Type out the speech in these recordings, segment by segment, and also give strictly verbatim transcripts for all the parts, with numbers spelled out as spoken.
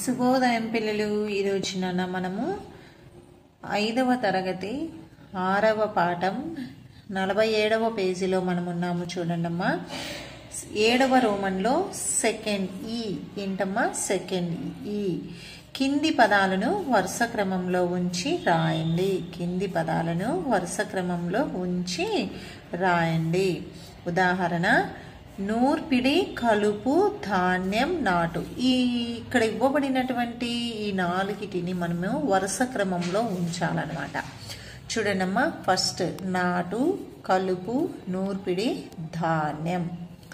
శుభోదయం పిల్లలు. ఈరోజు నాన్న మనము ఐదవ తరగతి ఆరవ పాఠం నలభై ఏడవ పేజీలో మనం ఉన్నాము. చూడండమ్మా, ఏడవ రోమన్లో సెకండ్ ఈ ఏంటమ్మా సెకండ్ ఈ కింది పదాలను వరుస క్రమంలో ఉంచి రాయండి. కింది పదాలను వరుస క్రమంలో ఉంచి రాయండి. ఉదాహరణ, నూర్పిడి, కలుపు, ధాన్యం, నాటు. ఈ ఇక్కడ ఇవ్వబడినటువంటి ఈ నాలుగిటిని మనము వరుస క్రమంలో ఉంచాలన్నమాట. చూడండమ్మా, ఫస్ట్ నాటు, కలుపు, నూర్పిడి, ధాన్యం.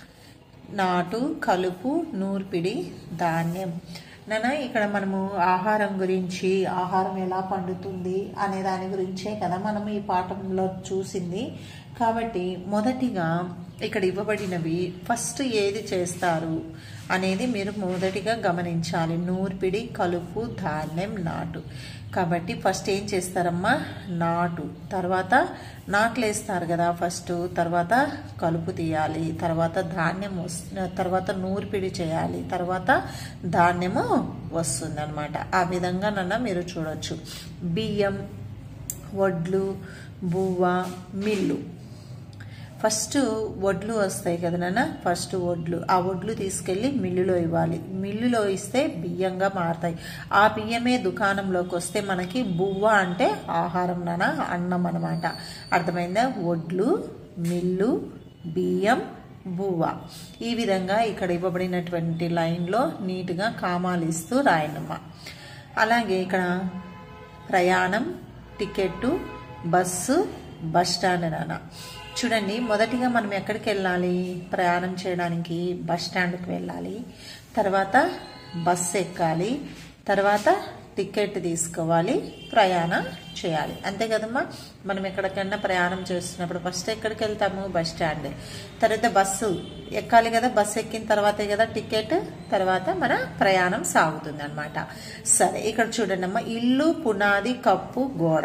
నాటు, కలుపు, నూర్పిడి, ధాన్యం. నాన్న ఇక్కడ మనము ఆహారం గురించి, ఆహారం ఎలా పండుతుంది అనే దాని గురించే కదా మనం ఈ పాఠంలో చూసింది. కాబట్టి మొదటిగా ఇక్కడ ఇవ్వబడినవి ఫస్ట్ ఏది చేస్తారు అనేది మీరు మొదటిగా గమనించాలి. నూర్పిడి, కలుపు, ధాన్యం, నాటు. కాబట్టి ఫస్ట్ ఏం చేస్తారమ్మా, నాటు. తర్వాత నాట్లు వేస్తారు కదా ఫస్ట్, తర్వాత కలుపు తీయాలి, తర్వాత ధాన్యం వస్తు తర్వాత నూర్పిడి చేయాలి, తర్వాత ధాన్యము వస్తుంది అనమాట. ఆ విధంగా నన్న మీరు చూడొచ్చు. బియ్యం, వడ్లు, బువ్వ, మిల్లు. ఫస్ట్ వడ్లు వస్తాయి కదా నాన్న, ఫస్ట్ వడ్లు. ఆ వడ్లు తీసుకెళ్ళి మిల్లులో ఇవ్వాలి. మిల్లులో ఇస్తే బియ్యంగా మారుతాయి. ఆ బియ్యమే దుకాణంలోకి వస్తే మనకి బువ్వ అంటే ఆహారం నాన్న, అన్నం అనమాట. అర్థమైందా? వడ్లు, మిల్లు, బియ్యం, బువ్వ. ఈ విధంగా ఇక్కడ ఇవ్వబడినటువంటి లైన్లో నీట్గా కామాలు ఇస్తూ రాయనమ్మా. అలాగే ఇక్కడ ప్రయాణం, టికెట్టు, బస్సు, బస్ స్టాండ్ నాన్న. చూడండి, మొదటిగా మనం ఎక్కడికి వెళ్ళాలి? ప్రయాణం చేయడానికి బస్ స్టాండ్కి వెళ్ళాలి, తర్వాత బస్సు ఎక్కాలి, తర్వాత టికెట్ తీసుకోవాలి, ప్రయాణం చేయాలి. అంతే కదమ్మా. మనం ఎక్కడికైనా ప్రయాణం చేస్తున్నప్పుడు ఫస్ట్ ఎక్కడికి వెళ్తాము? Bus stand. తర్వాత బస్సు ఎక్కాలి కదా, బస్సు ఎక్కిన తర్వాతే కదా టికెట్, తర్వాత మన ప్రయాణం సాగుతుంది అనమాట. సరే, ఇక్కడ చూడండి అమ్మా, ఇల్లు, పునాది, కప్పు, గోడ.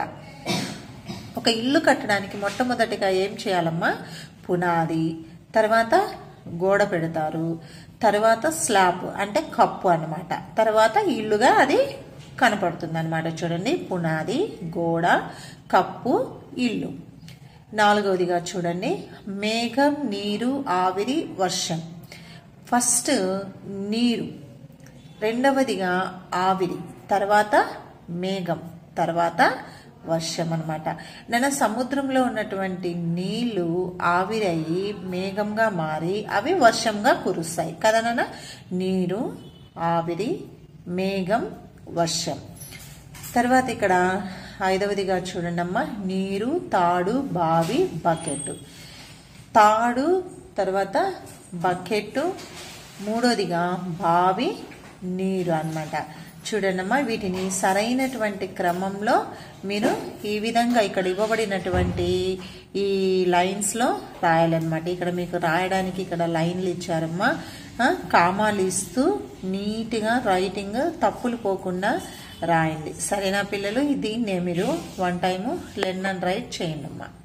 ఒక ఇల్లు కట్టడానికి మొట్టమొదటిగా ఏం చేయాలమ్మా? పునాది, తర్వాత గోడ పెడతారు, తర్వాత స్లాబ్ అంటే కప్పు అనమాట, తర్వాత ఇల్లుగా అది కనపడుతుంది అనమాట. చూడండి, పునాది, గోడ, కప్పు, ఇల్లు. నాలుగవదిగా చూడండి, మేఘం, నీరు, ఆవిరి, వర్షం. ఫస్ట్ నీరు, రెండవదిగా ఆవిరి, తర్వాత మేఘం, తర్వాత వర్షం అనమాట. నేను సముద్రంలో ఉన్నటువంటి నీళ్లు ఆవిరయ్యి మేఘంగా మారి అవి వర్షంగా కురుస్తాయి కదా నాన్న. నీరు, ఆవిరి, మేఘం, వర్షం. తర్వాత ఇక్కడ ఐదవదిగా చూడండి అమ్మా, నీరు, తాడు, బావి, బకెట్. తాడు, తర్వాత బకెట్, మూడోదిగా బావి, నీరు అన్నమాట. చూడండమ్మా, వీటిని సరైనటువంటి క్రమంలో మీరు ఈ విధంగా ఇక్కడ ఇవ్వబడినటువంటి ఈ లైన్స్లో రాయాలన్నమాట. ఇక్కడ మీకు రాయడానికి ఇక్కడ లైన్లు ఇచ్చారమ్మా, కామాలు ఇస్తూ నీట్గా రైటింగ్ తప్పులు పోకుండా రాయండి. సరేనా పిల్లలు? దీన్నే మీరు one time learn and write చేయండి అమ్మా.